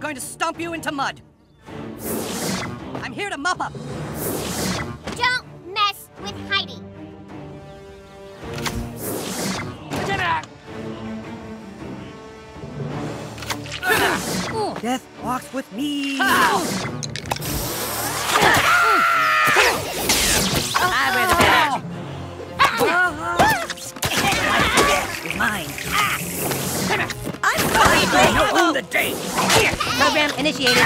going to stomp you into mud. I'm here to mop up. Don't mess with Heidi. Death walks with me. I wear the badge. Is mine. I'm sorry. You own the day. Program initiated.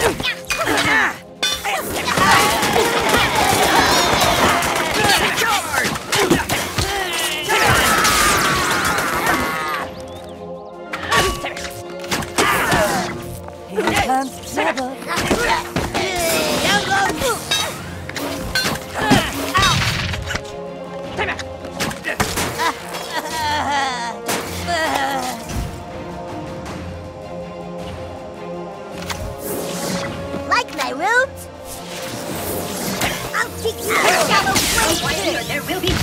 Here comes trouble. Like my robes? I'll kick you a shallow grave. There will be.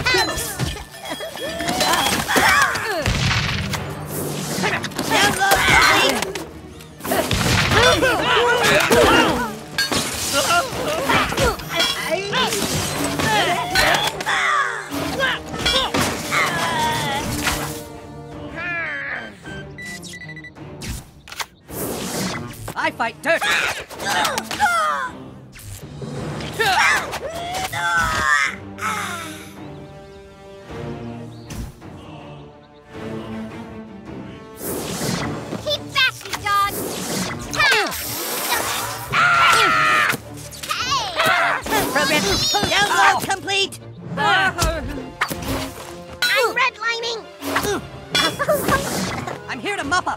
I fight dirt. Keep bashing, dog. Program download complete. I'm redlining. I'm here to mop up.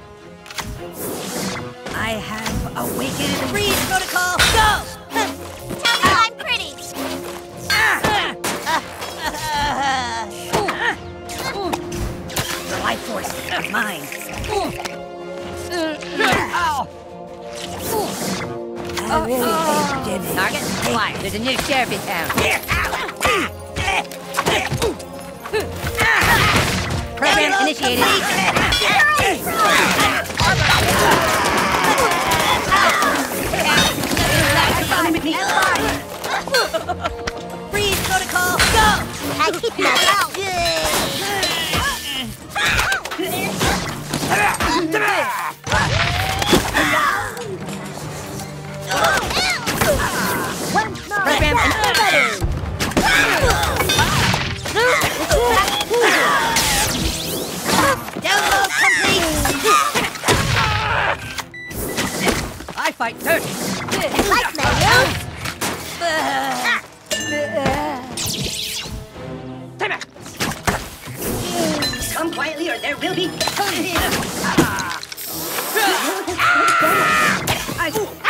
I have awakened. Freeze protocol. Go! Tell me I'm pretty. The life force is mine. Ow! I really hate Jimmy. Target, quiet. There's a new sheriff in town. Program initiated. Freeze protocol. Go! I keep my mouth. Program initiated. Download complete. I fight dirt. Like my robes? Come quietly or there will be.